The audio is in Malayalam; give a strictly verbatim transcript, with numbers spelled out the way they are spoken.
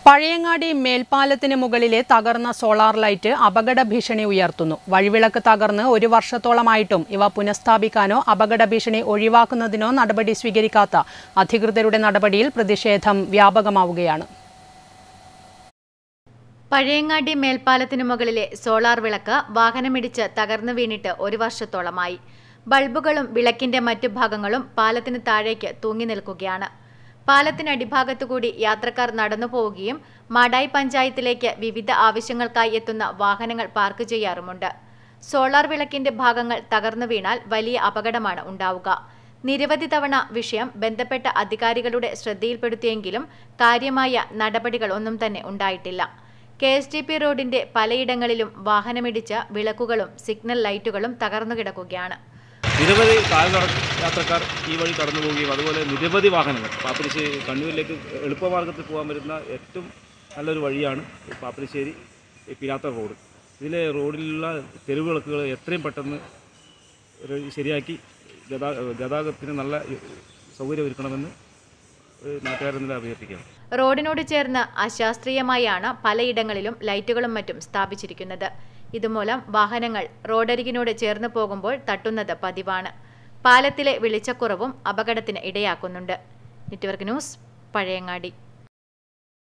പഴയങ്ങാടി മേൽപ്പാലത്തിന് മുകളിലെ തകർന്ന സോളാർ ലൈറ്റ് അപകട ഭീഷണി ഉയർത്തുന്നു. വഴിവിളക്ക് തകർന്ന് ഒരു വർഷത്തോളമായിട്ടും ഇവ പുനഃസ്ഥാപിക്കാനോ അപകട ഭീഷണി ഒഴിവാക്കുന്നതിനോ നടപടി സ്വീകരിക്കാത്ത അധികൃതരുടെ നടപടിയിൽ പ്രതിഷേധം വ്യാപകമാവുകയാണ്. പഴയങ്ങാടി മേൽപ്പാലത്തിന് മുകളിലെ സോളാർ വിളക്ക് വാഹനമിടിച്ച് തകർന്നു വീണിട്ട് ഒരു വർഷത്തോളമായി. ബൾബുകളും വിളക്കിന്റെ മറ്റു ഭാഗങ്ങളും പാലത്തിന് താഴേക്ക് തൂങ്ങി നിൽക്കുകയാണ്. പാലത്തിനടിഭാഗത്തുകൂടി യാത്രക്കാർ നടന്നു പോവുകയും മാടായി പഞ്ചായത്തിലേക്ക് വിവിധ ആവശ്യങ്ങൾക്കായി എത്തുന്ന വാഹനങ്ങൾ പാർക്ക് ചെയ്യാറുമുണ്ട്. സോളാർ വിളക്കിന്റെ ഭാഗങ്ങൾ തകർന്നു വീണാൽ വലിയ അപകടമാണ് ഉണ്ടാവുക. നിരവധി തവണ വിഷയം ബന്ധപ്പെട്ട അധികാരികളുടെ ശ്രദ്ധയിൽപ്പെടുത്തിയെങ്കിലും കാര്യമായ നടപടികൾ ഒന്നും തന്നെ ഉണ്ടായിട്ടില്ല. കെ എസ് ടി പി റോഡിന്റെ പലയിടങ്ങളിലും വാഹനമിടിച്ച വിളക്കുകളും സിഗ്നൽ ലൈറ്റുകളും തകർന്നു കിടക്കുകയാണ്. നിരവധി കാൽനട യാത്രക്കാർ ഈ വഴി കടന്നു പോവുകയും അതുപോലെ നിരവധി വാഹനങ്ങൾ പാപ്പിനിശ്ശേരി കണ്ണൂരിലേക്ക് എളുപ്പമാർഗത്തിൽ പോകാൻ വരുന്ന ഏറ്റവും നല്ലൊരു വഴിയാണ് പാപ്പിനിശ്ശേരി പിലാത്തർ റോഡ്. ഇതിലെ റോഡിലുള്ള തെരുവ് വിളക്കുകൾ എത്രയും പെട്ടെന്ന് ശരിയാക്കി ഗതാ ഗതാഗതത്തിന് നല്ല സൗകര്യം ഒരുക്കണമെന്ന് നാട്ടുകാരെന്നിൽ അഭ്യർത്ഥിക്കുകയാണ്. റോഡിനോട് ചേർന്ന് അശാസ്ത്രീയമായാണ് പലയിടങ്ങളിലും ലൈറ്റുകളും മറ്റും സ്ഥാപിച്ചിരിക്കുന്നത്. ഇതുമൂലം വാഹനങ്ങൾ റോഡരികിനോട് ചേർന്ന് പോകുമ്പോൾ തട്ടുന്നത് പതിവാണ്. പാലത്തിലെ വെളിച്ചക്കുറവും അപകടത്തിന് ഇടയാക്കുന്നുണ്ട്. Network news, Pazhayangadi.